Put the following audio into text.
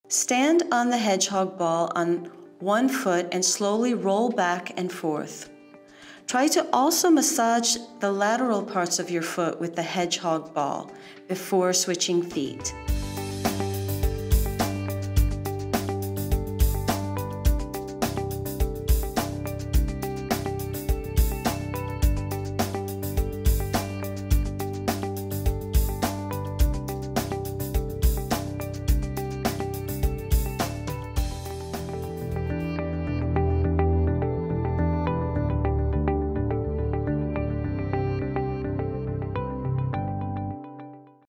Stand on the hedgehog ball on one foot and slowly roll back and forth. Try to also massage the lateral parts of your foot with the hedgehog ball before switching feet.